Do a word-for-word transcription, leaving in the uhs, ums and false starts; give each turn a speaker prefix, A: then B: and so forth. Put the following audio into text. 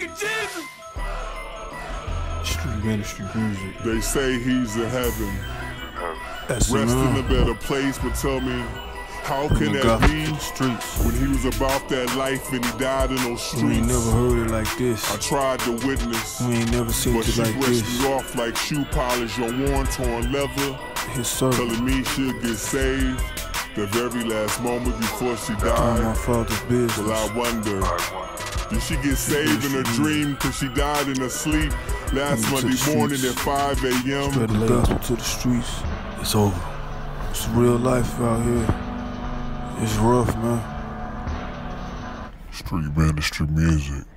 A: nigga Jesus.
B: Street ministry music.
C: They say he's in heaven,
B: That's
C: rest in a
B: enough.
C: better place, but tell me, how
B: Bring
C: can
B: the
C: that
B: gospel
C: be
B: to the streets.
C: when he was about that life and he died in those
B: We ain't
C: streets?
B: never heard it like this.
C: I tried to witness,
B: We ain't never seen
C: but
B: it
C: she
B: like
C: brushed
B: this.
C: me off like shoe polish or worn torn leather,
B: His servant
C: telling me she'll get saved the very last moment before she
B: doing my
C: died.
B: father's
C: Well,
B: business.
C: I wonder, did she get saved in her dream cause she died in her sleep last
B: Come to
C: Monday
B: the
C: morning
B: streets.
C: at five A M?
B: Spread the gospel to the streets. It's over. It's real life out here. It's rough, man.
C: Street ministry music.